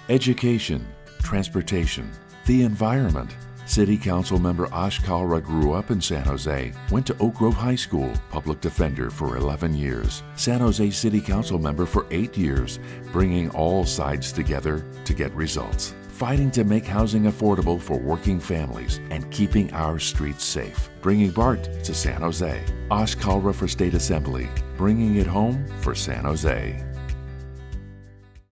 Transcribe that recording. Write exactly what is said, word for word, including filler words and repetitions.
education, transportation, the environment. City Council member Ash Kalra grew up in San Jose, went to Oak Grove High School, public defender for eleven years, San Jose City Council member for eight years, bringing all sides together to get results, fighting to make housing affordable for working families and keeping our streets safe, bringing BART to San Jose. Ash Kalra for State Assembly, bringing it home for San Jose.